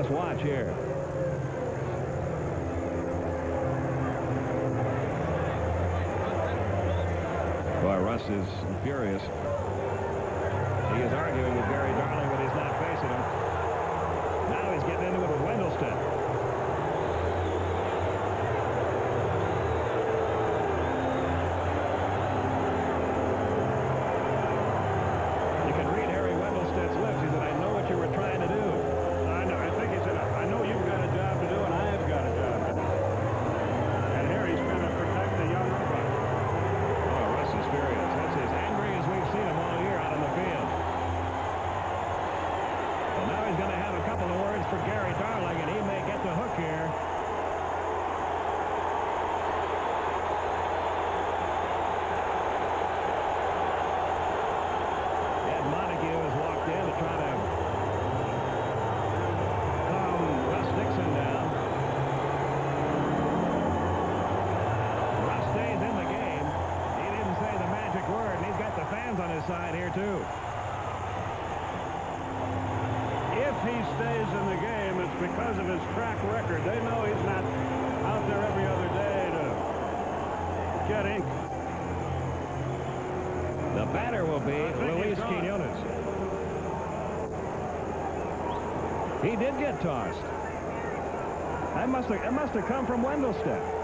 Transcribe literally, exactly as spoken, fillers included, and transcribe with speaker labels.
Speaker 1: Just watch here. Boy, Russ is furious. He is arguing with Gary Darling, but he's not facing him. Now he's getting into it with Wendelstedt. You can read Harry Wendelstedt's lips. He said, I know what you were trying to do.
Speaker 2: I know. I think he said, I know you've got a job to do, and I've got a job to do. And Harry's trying to protect the young robot.
Speaker 1: Oh, Russ is furious. That's as angry as we've seen him all year out on the field. And now he's going to have a couple of words for Gary Darling, and he may get the hook here. Ed Montague has walked in to try to calm Russ Nixon down. Russ stays in the game. He didn't say the magic word, and he's got the fans on his side here, too.
Speaker 2: If he stays in the game, it's because of his track record. They know he's not out there every other day to get ink.
Speaker 1: The batter will be Luis
Speaker 2: he's gone.
Speaker 1: Quinones. He did get tossed. That must have, that must have come from Wendelstedt.